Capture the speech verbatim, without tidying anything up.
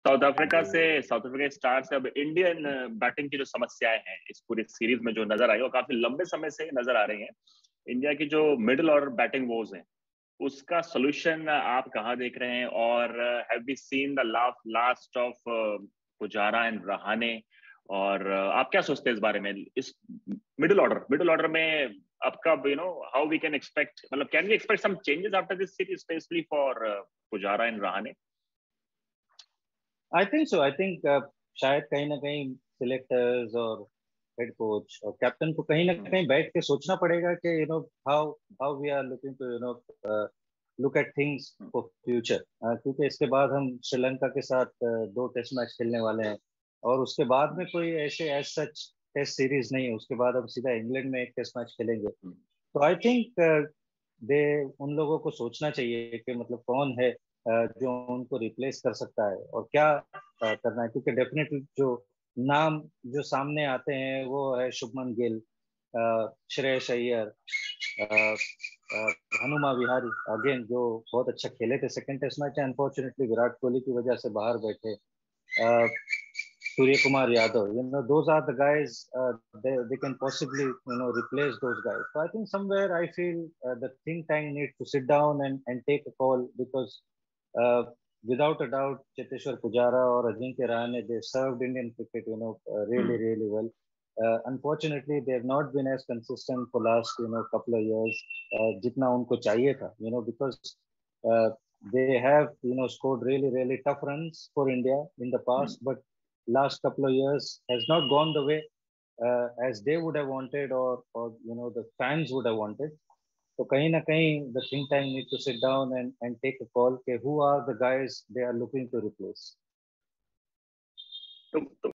South Africa से South Africa star से अब इंडियन बैटिंग की जो समस्याएं हैं इस पूरी सीरीज में जो नजर आई वो काफी लंबे समय से नजर आ रही हैं। इंडिया की जो मिडिल ऑर्डर बैटिंग वोज है उसका सोल्यूशन आप कहाँ देख रहे हैं? और have we seen the last of Pujara and Rahane? और आप क्या सोचते हैं इस बारे में, इस मिडिल ऑर्डर मिडिल ऑर्डर में आपका you know how we can expect, मतलब can we expect some changes after this series specially for Pujara and Rahane? I think so I think शायद कहीं ना कहीं सिलेक्टर्स और हेड कोच और कैप्टन को कहीं ना कहीं बैठ के सोचना पड़ेगा कि you know how how we are looking to you know look at things for future, क्योंकि इसके बाद हम श्रीलंका के साथ uh, दो टेस्ट मैच खेलने वाले हैं और उसके बाद में कोई ऐसे एज सच टेस्ट सीरीज नहीं है। उसके बाद हम सीधा इंग्लैंड में एक टेस्ट मैच खेलेंगे। तो आई थिंक दे उन लोगों को सोचना चाहिए कि मतलब कौन है जो उनको रिप्लेस कर सकता है और क्या करना है, क्योंकि डेफिनेटली जो नाम जो सामने आते हैं वो है शुभमन गिल, श्रेयस अय्यर, हनुमा विहारी अगेन जो बहुत अच्छा खेले थे second test match. Unfortunately Virat Kohli की वजह से बाहर बैठे। Surya Kumar Yadav, you know, those are the guys, uh, they, they can possibly, you know, replace those guys. So I think somewhere I feel uh, the think tank needs to sit down and, and take a call because uh, without a doubt, Cheteshwar Pujara or Ajinkya Rahane, they served Indian cricket, you know, uh, really, really well. Uh, unfortunately, they have not been as consistent for last, you know, couple of years, uh, jitna unko chahiye tha, you know, because uh, they have, you know, scored really, really tough runs for India in the past, but last couple of years has not gone the way uh, as they would have wanted or, or you know the fans would have wanted. So kahin na kahin the think tank need to sit down and, and take a call. Okay, who are the guys they are looking to replace? तो, तो